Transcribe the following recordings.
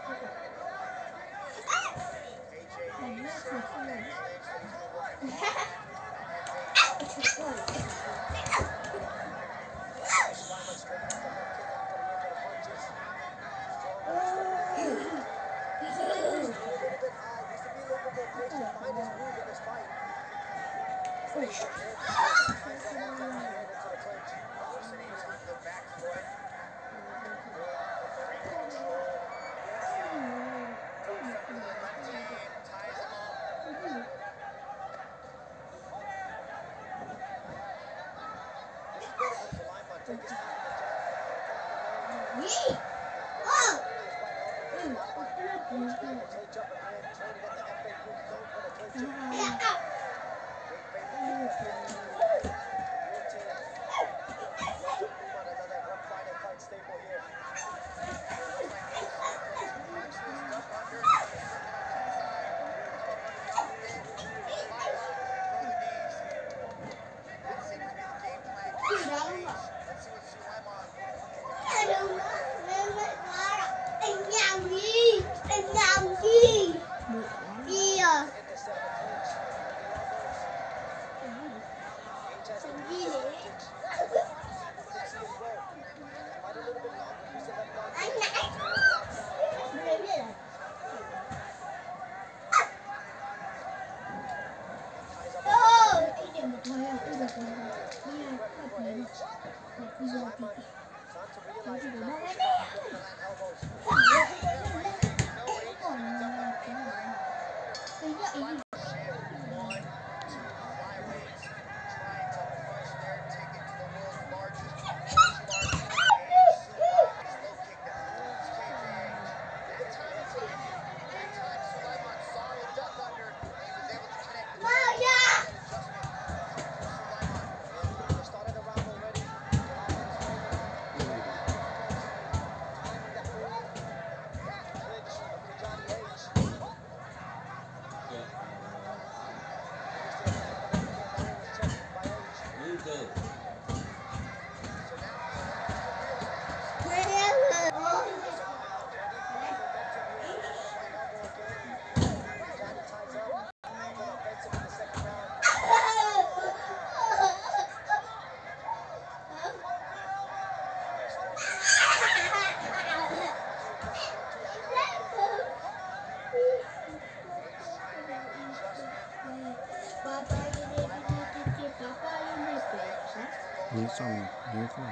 Nhớ xong nhớ không?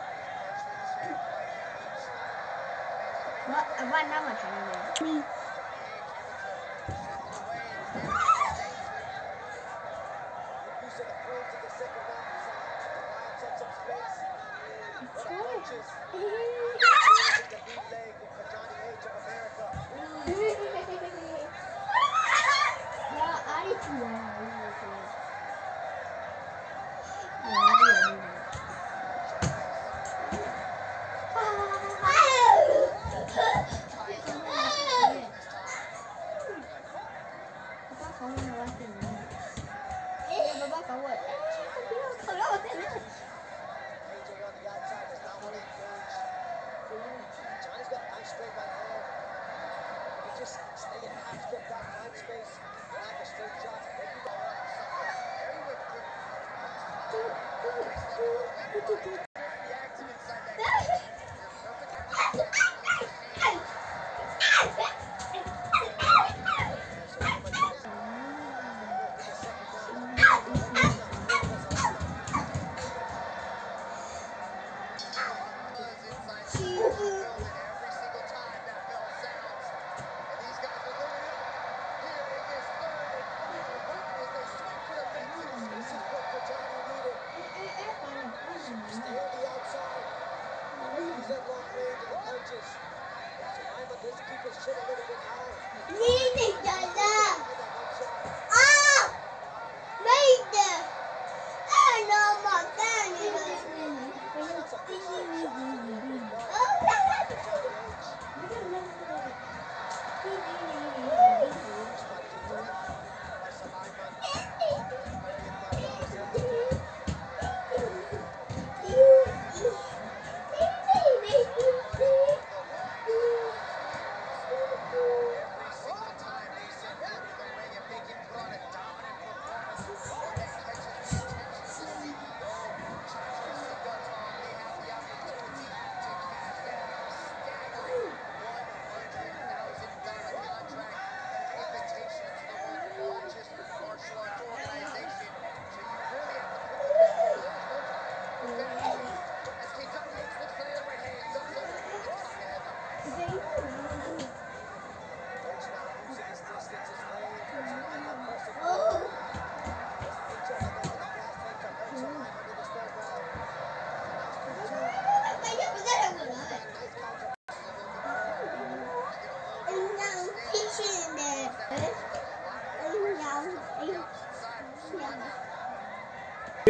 What number are you?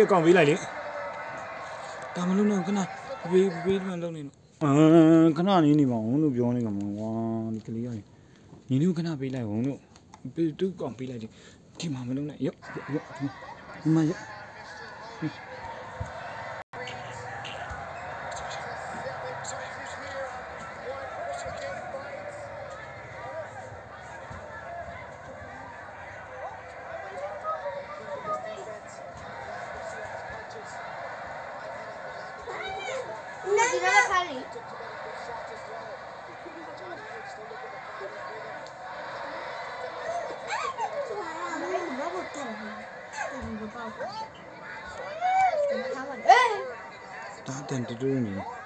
အကောင်ပေးလိုက်လေဒါမလုံးတော့ခဏပေးမှလုံးနေတော့ခဏနေပါအောင်လို့ပြောနေမှာကွာဒီကလေးကညီတို့ခဏပေးလိုက်အောင်လို့သူ့ကောင်ပေးလိုက်ဒီမှာမလုံးနဲ့ရော့ဒီမှာရော့ဒီကနေ့ဖားလေဒါတန်တူတူနေ